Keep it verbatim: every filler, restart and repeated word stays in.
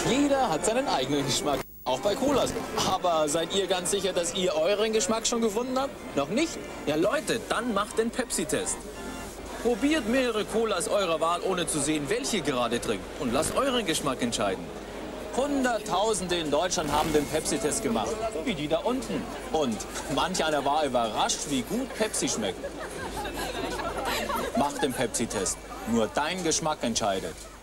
Jeder hat seinen eigenen Geschmack, auch bei Colas. Aber seid ihr ganz sicher, dass ihr euren Geschmack schon gefunden habt? Noch nicht? Ja Leute, dann macht den Pepsi-Test. Probiert mehrere Colas eurer Wahl, ohne zu sehen, welche ihr gerade trinkt. Und lasst euren Geschmack entscheiden. Hunderttausende in Deutschland haben den Pepsi-Test gemacht, wie die da unten. Und manch einer war überrascht, wie gut Pepsi schmeckt. Mach den Pepsi-Test. Nur dein Geschmack entscheidet.